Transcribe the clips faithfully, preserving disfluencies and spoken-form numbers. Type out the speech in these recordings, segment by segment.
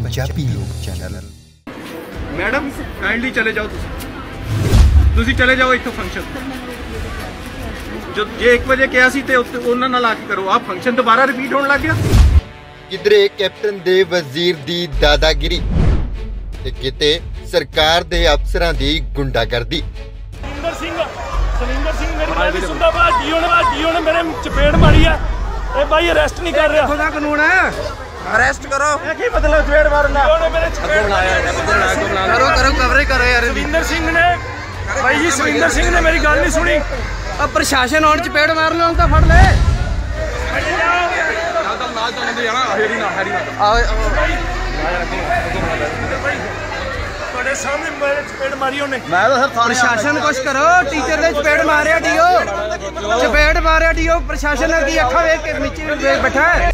पंजाबी लोग channel. Madam kindly चले जाओ, तुसी चले जाओ इत्थों फंक्शन जो जे एक बजे किया सी ते उन्हां नाल आके करो। आप फंक्शन दोबारा रिपीट होने लग गया। किधरे कैप्टन दे वजीर दी दादागिरी ते किते सरकार दे अफसरां दी गुंडागर्दी। सलिंदर सिंह सलिंदर सिंह मेरी बात सुनदा बा जीओ ने जीओ ने मेरे चपेड़ मारी है। ए भाई अरेस्ट नहीं कर रहा, खुदा कानून है, अरेस्ट करो। ये की मतलब चपेड़ मारना? जीओ ने मेरे चपेड़ बनाया है, करो करो कवरेज करो यार। सलिंदर सिंह ने भाई जी सलिंदर सिंह ने मेरी गल नहीं सुनी। अब प्रशासन और चपेड़ मार लो तो फड़ ले। प्रशासन कुछ करो, टीचर ने चपेड़ मारिया डीओ, चपेड़ मारिया डीओ, प्रशासन की अखा वेख के नीचे बैठा है।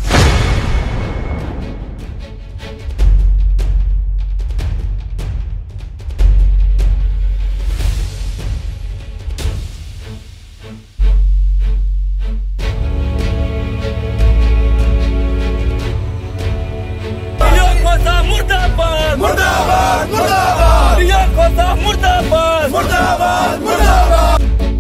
मुर्दाबाद मुर्दाबाद मुर्दाबाद मुर्दाबाद मुर्दाबाद मुर्दाबाद।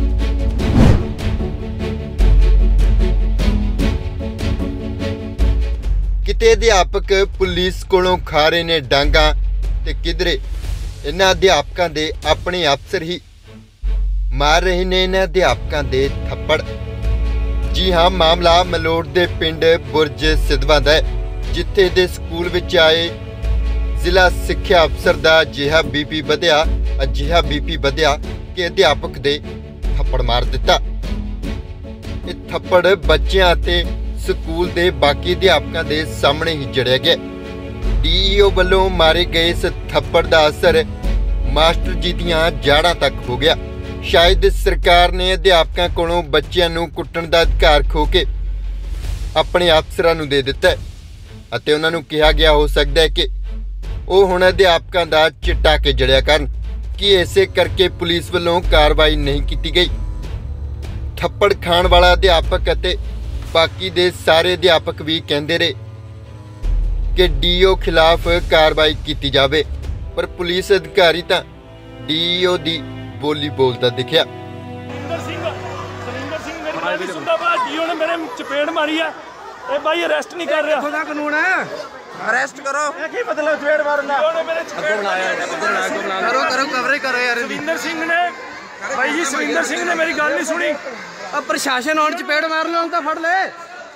किते अध्यापक पुलिस कोलों खा रहे ने डांगा ते किधरे इन्हां अध्यापकां दे अपने अफसर ही मार रहे ने इन्हां अध्यापकां दे थप्पड़। जी हाँ, मामला मलोड़ दे पिंड बुरज सिद्धवां दा है, जिथे दे स्कूल विच आए जिला सिक्ख्या अफसर का अजिहा बीपी वधिया अजिहा बीपी वधिया कि अध्यापक दे थप्पड़ मार दिता। ये थप्पड़ बच्चों ते स्कूल दे बाकी अध्यापकों दे सामने ही जड़िया गया। डीईओ वालों मारे गए इस थप्पड़ का असर मास्टर जी दियां जाड़ां तक हो गया। शायद सरकार ने अध्यापकों कोलों बच्चों नूं कुट्टण दा अधिकार खो के अपने अफसरां नूं दे दिता है अते उन्हां नूं कहा गया हो सकता है कि ਉਹ ਹੁਣ ਅਧਿਆਪਕਾਂ ਦਾ ਚਿੱਟਾ ਕੇ ਜੜਿਆ ਕਰਨ कि ਇਸੇ ਕਰਕੇ ਪੁਲਿਸ ਵੱਲੋਂ ਕਾਰਵਾਈ ਨਹੀਂ ਕੀਤੀ ਗਈ। ਥੱਪੜ ਖਾਣ ਵਾਲਾ ਅਧਿਆਪਕ ਅਤੇ ਬਾਕੀ ਦੇ ਸਾਰੇ ਅਧਿਆਪਕ ਵੀ ਕਹਿੰਦੇ ਰਹੇ ਕਿ ਡੀਓ ਖਿਲਾਫ ਕਾਰਵਾਈ ਕੀਤੀ ਜਾਵੇ, ਪਰ ਪੁਲਿਸ ਅਧਿਕਾਰੀ ਤਾਂ ਡੀਓ ਦੀ ਬੋਲੀ ਬੋਲਦਾ ਦਿਖਿਆ। ਸਲਿੰਦਰ ਸਿੰਘ ਸਲਿੰਦਰ ਸਿੰਘ ਮੇਰੀ ਬਾਤ ਸੁਣਦਾ ਬਾ ਡੀਓ ਨੇ ਮੇਰੇ ਚਪੇੜ ਮਾਰੀ ਹੈ। ਇਹ ਭਾਈ ਅਰੈਸਟ ਨਹੀਂ ਕਰ ਰਿਹਾ, ਖੁਦਾ ਕਾਨੂੰਨ ਹੈ, अरेस्ट करो। ये की मतलब चपेड़ मारना? जीओ ने मेरे चपेड़ बनाया है, करो करो कवरेज करो यार। सलिंदर सिंह ने भाई जी सलिंदर सिंह ने मेरी गल नहीं सुनी। अब प्रशासन और चपेड़ मार लो तो फड़ ले।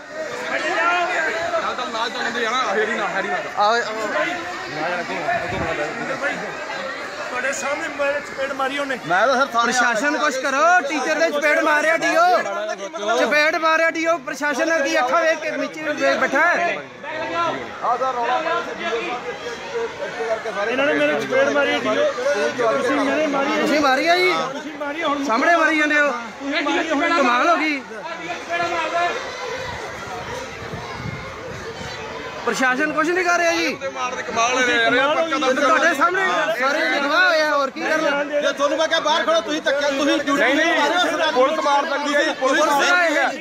प्रशासन कुछ करो, टीचर ने चपेड़ मारिया डीओ, चपेड़ मारिया डीओ, प्रशासन की अखा वेख के नीचे बैठा है। इन्होंने मेरे चपेड़ मारी डीओ, तुसी मेरे मारी, तुसी मारी है जी, सामने मारी जांदे हो, कमाल हो गई। प्रशासन कुछ नहीं कर रहा जी, ਤੁਹਾਡੇ ਸਾਹਮਣੇ ਸਾਰੇ ਗਵਾਹ ਹੋਇਆ, ਹੋਰ ਕੀ ਕਰਨਾ? ਜੇ ਤੁਹਾਨੂੰ ਮੈਂ ਕਿਹਾ ਬਾਹਰ ਖੜੋ, ਤੁਸੀਂ ਧੱਕਾ ਤੁਸੀਂ ਡਿਊਟੀ ਨਹੀਂ ਨਹੀਂ ਪੁਲਿਸ ਮਾਰ ਸਕਦੀ ਹੈ, ਪੁਲਿਸ ਮਾਰ ਸਕਦੀ ਹੈ,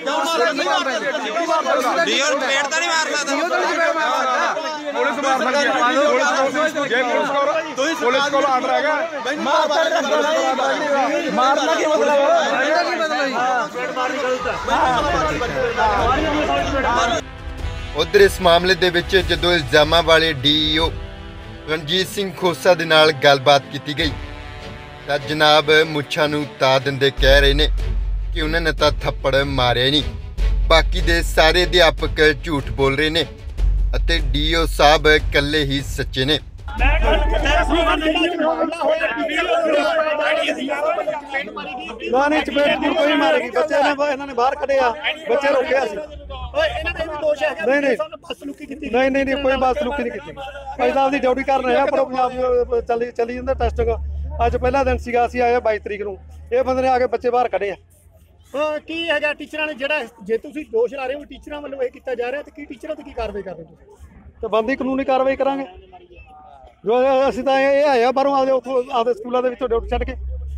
ਡੀਓ ਚਪੇੜ ਤਾਂ ਨਹੀਂ ਮਾਰ ਸਕਦਾ, ਡੀਓ ਤਾਂ ਚਪੇੜ ਮਾਰ ਸਕਦਾ, ਪੁਲਿਸ ਮਾਰ ਸਕਦੀ ਹੈ। ਪੁਲਿਸ ਜੇ ਪੁਲਿਸ ਕੋਲ ਤੁਸੀਂ ਪੁਲਿਸ ਕੋਲ ਆਰਡਰ ਹੈਗਾ ਮਾਰਨਾ ਕੀ ਮਤਲਬ ਹੈ? ਇਹਦਾ ਕੀ ਮਤਲਬ ਹੈ? ਚਪੇੜ ਮਾਰਨੀ ਗਲਤ ਹੈ। उधर इस मामले दे विच जदों इल्जामां वाले डीईओ रणजीत सिंह खोसा दे नाल गलबात की गई तां जनाब मुच्छां नूं ता दिंदे कह रहे ने कि उन्होंने तां थप्पड़ मारे नहीं, बाकी दे सारे अध्यापक झूठ बोल रहे ने अते डीईओ साहब कल्ले ही सच्चे ने। नहीं नहीं नहीं नहीं नहीं कोई बदसलूकी नहीं की, भाई साहब की ड्यूटी कर रहे हैं, पर पंजाब चली चली जाता टेस्टिंग। अज पहला दिन सीगा, असीं आए बाईस तरीक नूं, ये बंदे ने आके बच्चे बाहर कढ़े आ। की है टीचर ने जो जे तुसीं दोष ला रहे हो टीचर वालों ये किया जा रहा है, तो की टीचर की कार्रवाई कर रहे हो? तो बनदी कानूनी कार्रवाई करांगे। जो असीं तां ये आए आ बाहरों आपदे उत्थों आपदे स्कूलों के ड्यूटी छड्ड के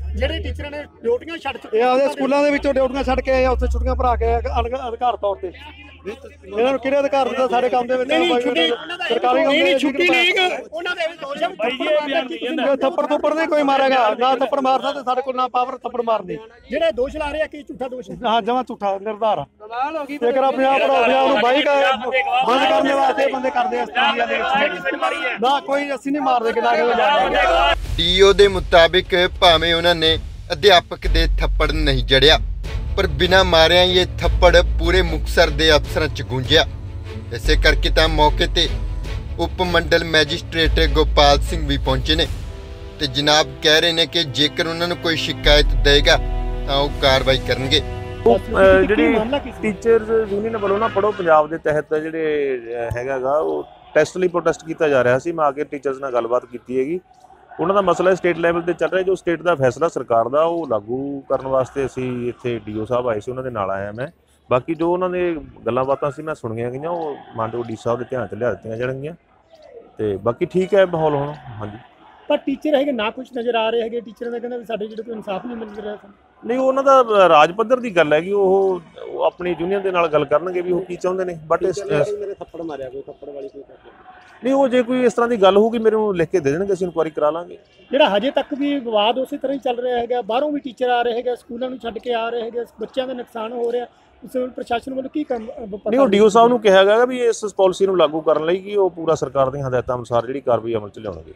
ਜਿਹੜੇ ਟੀਚਰਾਂ ਨੇ ਡਿਊਟੀਆਂ ਛੱਡ ਚੁੱਕੇ ਇਹ ਆਪਦੇ ਸਕੂਲਾਂ ਦੇ ਵਿੱਚੋਂ ਡਿਊਟੀਆਂ ਛੱਡ ਕੇ ਆਏ ਆ, ਉੱਥੇ ਛੁੱਟੀਆਂ ਭਰਾ ਕੇ ਆਏ ਆ ਅਧਿ- ਅਧਿਕਾਰ ਤੌਰ ਤੇ। ਇਹਨਾਂ ਨੂੰ ਕਿਹੜੇ ਅਧਿਕਾਰ ਦਿੱਤਾ ਸਾਡੇ ਕੰਮ ਦੇ ਵਿੱਚ? ਸਰਕਾਰੀ ਕੰਮ ਦੇ ਛੁੱਟੀ ਲੀਗ ਉਹਨਾਂ ਦੇ ਵੀ ਦੋਸ਼ ਹੈ ਜੇ ਥੱਪੜ ਥੱਪੜ ਨਹੀਂ ਕੋਈ ਮਾਰੇਗਾ, ਨਾ ਥੱਪੜ ਮਾਰ ਸਕਦੇ ਸਾਡੇ ਕੋਲ, ਨਾ ਪਾਵਰ ਥੱਪੜ ਮਾਰਨੀ। ਜਿਹੜੇ ਦੋਸ਼ ਲਾ ਰਹੇ ਆ ਕਿ ਝੂਠਾ ਦੋਸ਼ ਹੈ। ਹਾਂ ਜਮਾ ਝੂਠਾ ਨਿਰਧਾਰ ਜੇਕਰ ਆਪਣੇ ਆਪ ਪੰਜਾਬ ਨੂੰ ਬਾਈਕ ਬੰਦ ਕਰਨ ਵਾਸਤੇ ਬੰਦੇ ਕਰਦੇ ਆ ਇਸ ਤਰ੍ਹਾਂ ਦੇ ਵਿੱਚ। ਨਾ ਕੋਈ ਅਸੀਂ ਨਹੀਂ ਮਾਰਦੇ ਕਿ ਨਾ ਕੋਈ। ਡੀਓ ਦੇ ਮੁਤਾबिक ਭਾਵੇਂ ਉਹਨਾਂ ਨੇ ਅਧਿਆਪਕ ਦੇ ਥੱਪੜ ਨਹੀਂ ਜੜਿਆ, ਪਰ ਬਿਨਾਂ ਮਾਰਿਆਂ ਇਹ ਥੱਪੜ ਪੂਰੇ ਮੁਕਤਸਰ ਦੇ ਅਫਸਰਾਂ 'ਚ ਗੂੰਜਿਆ। ਇਸੇ ਕਰਕੇ ਤਾਂ ਮੌਕੇ ਤੇ ਉਪ ਮੰਡਲ ਮੈਜਿਸਟ੍ਰੇਟ ਗੋਪਾਲ ਸਿੰਘ ਵੀ ਪਹੁੰਚੇ ਨੇ ਤੇ ਜਨਾਬ ਕਹਿ ਰਹੇ ਨੇ ਕਿ ਜੇਕਰ ਉਹਨਾਂ ਨੂੰ ਕੋਈ ਸ਼ਿਕਾਇਤ ਦੇਗਾ ਤਾਂ ਉਹ ਕਾਰਵਾਈ ਕਰਨਗੇ। ਜਿਹੜੀ ਟੀਚਰਸ ਯੂਨੀਅਨ ਵੱਲੋਂ ਨਾ ਪੜ੍ਹੋ ਪੰਜਾਬ ਦੇ ਤਹਿਤ ਜਿਹੜੇ ਹੈਗਾਗਾ ਉਹ ਟੈਸਟ ਲਈ ਪ੍ਰੋਟੈਸਟ ਕੀਤਾ ਜਾ ਰਿਹਾ ਸੀ। ਮੈਂ ਆ ਕੇ ਟੀਚਰਸ ਨਾਲ ਗੱਲਬਾਤ ਕੀਤੀ ਹੈਗੀ। ਉਹਨਾਂ ਦਾ ਮਸਲਾ ਸਟੇਟ ਲੈਵਲ ਤੇ ਚੱਲ ਰਿਹਾ, ਜੋ ਸਟੇਟ ਦਾ ਫੈਸਲਾ ਸਰਕਾਰ ਦਾ ਉਹ ਲਾਗੂ ਕਰਨ ਵਾਸਤੇ ਅਸੀਂ ਇੱਥੇ ਡੀਓ ਸਾਹਿਬ ਆਏ ਸੀ, ਉਹਨਾਂ ਦੇ ਨਾਲ ਆਇਆ ਮੈਂ। ਬਾਕੀ ਜੋ ਉਹਨਾਂ ਦੇ ਗੱਲਾਂ ਬਾਤਾਂ ਸੀ ਮੈਂ ਸੁਣੀਆਂ ਗਈਆਂ, ਉਹ ਮਾਨਯੋਗ ਡੀ ਸਾਹਿਬ ਦੇ ਧਿਆਨ 'ਚ ਲਿਆ ਦਿੱਤੀਆਂ ਜਾਣਗੀਆਂ ਤੇ ਬਾਕੀ ਠੀਕ ਹੈ ਮਾਹੌਲ ਹੁਣ। ਹਾਂਜੀ ਪਰ ਟੀਚਰ ਹੈਗੇ ਨਾ ਕੁਝ ਨਜ਼ਰ ਆ ਰਹੇ ਹੈਗੇ, ਟੀਚਰਾਂ ਦਾ ਕਹਿੰਦਾ ਵੀ ਸਾਡੇ ਜਿਹੜੇ ਕੋਈ ਇਨਸਾਫ ਨਹੀਂ ਮਿਲ ਰਿਹਾ ਸਾਨੂੰ। ਨਹੀਂ, ਉਹਨਾਂ ਦਾ ਰਾਜ ਪੱਧਰ ਦੀ ਗੱਲ ਹੈਗੀ, ਉਹ ਉਹ ਆਪਣੀ ਯੂਨੀਅਨ ਦੇ ਨਾਲ ਗੱਲ ਕਰਨਗੇ ਵੀ ਉਹ ਕੀ ਚਾਹੁੰਦੇ ਨੇ। ਬਟ ਮੇਰੇ ਥੱਪੜ ਮਾਰਿਆ ਕੋਈ ਥੱਪੜ ਵਾਲੀ ਕੋਈ ਨਹੀਂ, ਉਹ ਜੇ ਕੋਈ ਇਸ ਤਰ੍ਹਾਂ ਦੀ ਗੱਲ ਹੋਊਗੀ ਮੇਰੇ ਨੂੰ ਲਿਖ ਕੇ ਦੇ ਦੇਣਗੇ, ਅਸੀਂ ਇਨਕੁਆਇਰੀ ਕਰਾ ਲਾਂਗੇ। ਜਿਹੜਾ ਹਜੇ ਤੱਕ ਵੀ ਵਿਵਾਦ ਉਸੇ ਤਰ੍ਹਾਂ ਹੀ ਚੱਲ ਰਿਹਾ ਹੈਗਾ, ਬਾਹਰੋਂ ਵੀ ਟੀਚਰ ਆ ਰਹੇ ਹੈਗੇ, ਸਕੂਲਾਂ ਨੂੰ ਛੱਡ ਕੇ ਆ ਰਹੇ ਹੈਗੇ, ਬੱਚਿਆਂ ਦਾ ਨੁਕਸਾਨ ਹੋ ਰਿਹਾ, ਉਸ ਪ੍ਰਸ਼ਾਸਨ ਵੱਲੋਂ ਕੀ ਕੰਮ? ਨਹੀਂ, ਉਹ ਡੀਓ ਸਾਹਿਬ ਨੂੰ ਕਿਹਾ ਗਿਆ ਵੀ ਇਸ ਪਾਲਿਸੀ ਨੂੰ ਲਾਗੂ ਕਰਨ ਲਈ ਕਿ ਉਹ ਪੂਰਾ ਸਰਕਾਰ ਦੀਆਂ ਹਦਾਇਤਾਂ ਅਨੁਸਾਰ ਜਿਹੜੀ ਕਾਰਵਾਈ ਅਮਲ 'ਚ ਲਿਆਉਣਗੇ।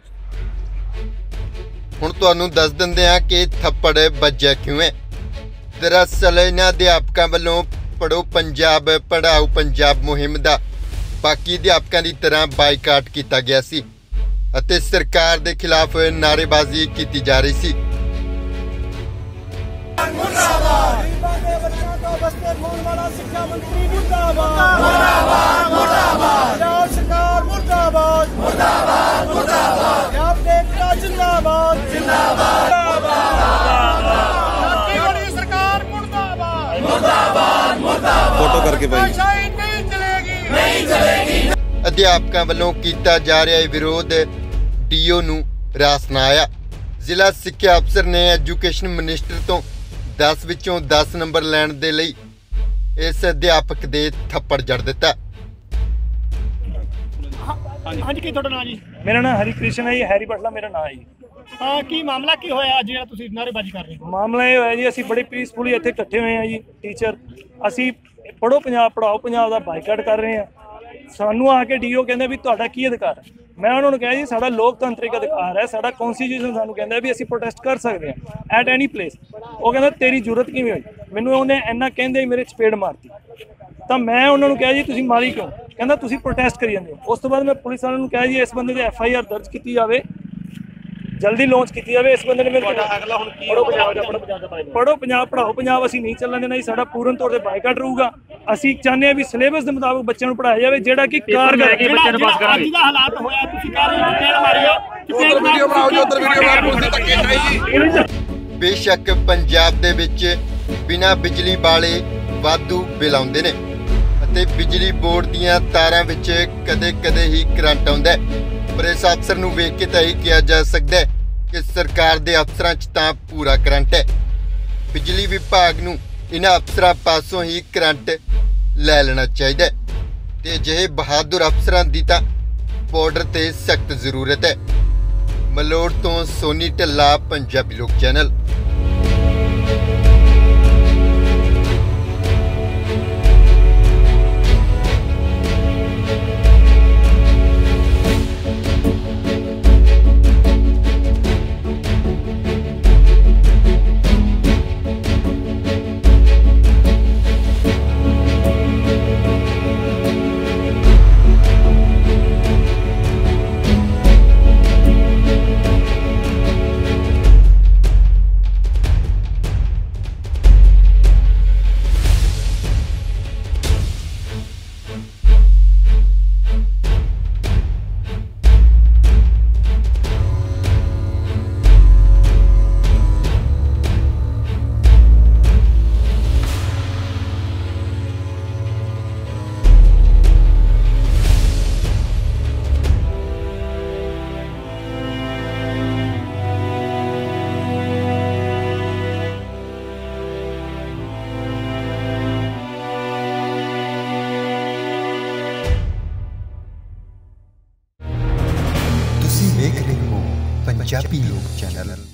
ਹੁਣ ਤੁਹਾਨੂੰ ਦੱਸ ਦਿੰਦੇ ਹਾਂ ਕਿ ਥੱਪੜ ਵੱਜਿਆ ਕਿਉਂ ਹੈ। ਦਰਅਸਲ ਇਹਨਾਂ ਅਧਿਆਪਕਾਂ ਵੱਲੋਂ ਪੜ੍ਹੋ ਪੰਜਾਬ ਪੜ੍ਹਾਓ ਪੰਜਾਬ ਮੁਹਿੰਮ ਦਾ ਬਾਕੀ ਅਧਿਆਪਕਾਂ ਦੀ ਤਰ੍ਹਾਂ ਬਾਈਕਾਟ ਕੀਤਾ ਗਿਆ ਸੀ ਅਤੇ ਸਰਕਾਰ ਦੇ ਖਿਲਾਫ ਨਾਅਰੇਬਾਜ਼ੀ ਕੀਤੀ ਜਾ ਰਹੀ ਸੀ। ਫੋਟੋ ਕਰਕੇ ਭਾਈ ਅਧਿਆਪਕਾਂ ਵੱਲੋਂ ਕੀਤਾ ਜਾ ਰਿਹਾ ਵਿਰੋਧ ਡੀਓ ਨੂੰ ਰਾਸ ਨਾ ਆਇਆ। ਜ਼ਿਲ੍ਹਾ ਸਿੱਖਿਆ ਅਫਸਰ ਨੇ ਐਜੂਕੇਸ਼ਨ ਮਿਨਿਸਟਰ ਤੋਂ ਦਸ ਵਿੱਚੋਂ ਦਸ ਨੰਬਰ ਲੈਣ ਦੇ ਲਈ ਇਸ ਅਧਿਆਪਕ ਦੇ ਥੱਪੜ ਜੜ ਦਿੱਤਾ। ਹਾਂਜੀ, ਕੀ ਤੁਹਾਡਾ ਨਾਂ ਜੀ? ਮੇਰਾ ਨਾਮ ਹਰੀ ਕ੍ਰਿਸ਼ਨ ਹੈ ਜੀ, ਹੈਰੀ ਬਟਲਾ ਮੇਰਾ ਨਾਮ ਹੈ ਜੀ। ਹਾਂ, ਕੀ ਮਾਮਲਾ ਕੀ ਹੋਇਆ ਅੱਜ ਜਿਹੜਾ ਤੁਸੀਂ ਨਾਅਰੇਬਾਜ਼ੀ ਕਰ ਰਹੇ ਹੋ? ਮਾਮਲਾ ਇਹ ਹੋਇਆ ਜੀ, ਅਸੀਂ ਬੜੇ ਪੀਸਫੁਲੀ ਇੱਥੇ ਇਕੱਠੇ ਹੋਏ ਹਾਂ ਜੀ। ਟੀਚਰ ਅਸੀਂ ਪੜ੍ਹੋ ਪੰਜਾਬ ਪੜ੍ਹਾਓ ਪੰਜਾਬ ਦਾ ਬਾਈਕਾਟ ਕਰ ਰਹੇ ਹਾਂ। ਸਾਨੂੰ ਆ ਕੇ ਡੀਓ ਕਹਿੰਦੇ ਵੀ ਤੁਹਾਡਾ ਕੀ ਅਧਿਕਾਰ ਹੈ। ਮੈਂ ਉਹਨਾਂ ਨੂੰ ਕਿਹਾ ਜੀ ਸਾਡਾ ਲੋਕਤੰਤਰਿਕ ਅਧਿਕਾਰ ਹੈ, ਸਾਡਾ ਕੌਨਸਟੀਟਿਊਸ਼ਨ ਸਾਨੂੰ ਕਹਿੰਦਾ ਵੀ ਅਸੀਂ ਪ੍ਰੋਟੈਸਟ ਕਰ ਸਕਦੇ ਹਾਂ ਐਟ ਐਨੀ ਪਲੇਸ। ਉਹ ਕਹਿੰਦਾ ਤੇਰੀ ਜ਼ਰੂਰਤ ਕਿਵੇਂ ਹੋਈ? ਮੈਨੂੰ ਉਹਨੇ ਇੰਨਾ ਕਹਿੰਦੇ ਹੀ ਮੇਰੇ ਚਪੇੜ ਮਾਰਤੀ। ਤਾਂ ਮੈਂ ਉਹਨਾਂ ਨੂੰ ਕਿਹਾ ਜੀ ਤੁਸੀਂ ਮਾਰੀ ਕਿਉਂ? ਕਹਿੰਦਾ ਤੁਸੀਂ ਪ੍ਰੋਟੈਸਟ ਕਰੀ ਜਾਂਦੇ ਹੋ। ਉਸ ਤੋਂ ਬਾਅਦ ਮੈਂ ਪੁਲਿਸ ਵਾਲਿਆਂ ਨੂੰ ਕਿਹਾ ਜੀ ਇਸ ਬੰਦੇ ਦੇ ਐਫ ਆਈ ਆਰ ਦਰਜ ਕੀਤੀ ਜਾਵੇ, ਜਲਦੀ ਲਾਂਚ ਕੀਤੀ ਜਾਵੇ। ਇਸ ਬੰਦੇ ਨੇ ਮੇਰੇ ਅਗਲਾ ਹੁਣ ਕੀ ਪੜ੍ਹੋ ਪੰਜਾਬ ਦਾ ਪੜ੍ਹੋ ਪੰਜਾਬ ਪੜ੍ਹਾਓ ਪੰਜਾਬ ਅਸੀਂ ਨਹੀਂ ਚੱਲਣ ਦੇਣਾ ਜੀ। ਸਾਡਾ ਪੂਰਨ ਤੌਰ ਤੇ ਬਾਈਕਾਟ ਰਹੂਗਾ। ਅਸੀਂ ਚਾਹੁੰਦੇ ਹਾਂ ਵੀ ਸਿਲੇਬਸ ਦੇ ਮੁਤਾਬਕ ਬੱਚਿਆਂ ਨੂੰ ਪੜ੍ਹਾਇਆ ਜਾਵੇ, ਜਿਹੜਾ ਕਿ ਕਾਰਗਰ ਬੱਚਿਆਂ ਨੂੰ ਪਾਸ ਕਰਾਂਗੇ। ਅੱਜ ਦਾ ਹਾਲਾਤ ਹੋਇਆ, ਤੁਸੀਂ ਕਹਿ ਰਹੇ ਹੋ ਚਪੇੜ ਮਾਰੀ ਆ, ਚਪੇੜ ਵੀਡੀਓ ਬਣਾਓ ਜੀ, ਉੱਧਰ ਵੀਡੀਓ ਬਣਾ ਪੁਲਿਸ ਦੀ ਧੱਕੇਸ਼ਾਹੀ। ਬੇਸ਼ੱਕ ਪੰਜਾਬ ਦੇ ਵਿੱਚ ਬਿਨਾਂ ਬਿਜਲੀ ਵਾਲੇ ਵਾਧੂ ਬਿੱਲ ਆਉਂਦੇ ਨੇ ਅਤੇ ਬਿਜਲੀ ਬੋਰਡ ਦੀਆਂ ਤਾਰਾਂ ਵਿੱਚ ਕਦੇ-ਕਦੇ ਹੀ ਕਰੰਟ ਆਉਂਦਾ ਹੈ, ਪਰ ਇਸ ਅਫਸਰ ਨੂੰ ਵੇਖ ਕੇ ਤਾਂ ਇਹ ਕਿਹਾ ਜਾ ਸਕਦਾ ਹੈ ਕਿ ਸਰਕਾਰ ਦੇ ਅਫਸਰਾਂ 'ਚ ਤਾਂ ਪੂਰਾ ਕਰੰਟ ਹੈ। ਬਿਜਲੀ ਵਿਭਾਗ ਨੂੰ ਇਹਨਾਂ ਅਫਸਰਾਂ ਪਾਸੋਂ ਹੀ ਕਰੰਟ ਲੈ ਲੈਣਾ ਚਾਹੀਦਾ ਹੈ ਤੇ ਅਜਿਹੇ ਬਹਾਦਰ ਅਫਸਰਾਂ ਦੀ ਤਾਂ ਬਾਰਡਰ ਤੇ ਸਖਤ ਜ਼ਰੂਰਤ ਹੈ। ਮਲੋੜ ਤੋਂ ਸੋਨੀ ਢੱਲਾ, ਪੰਜਾਬੀ ਲੋਕ ਚੈਨਲ। ਪੰਜਾਬੀ ਲੋਕ ਚੈਨਲ।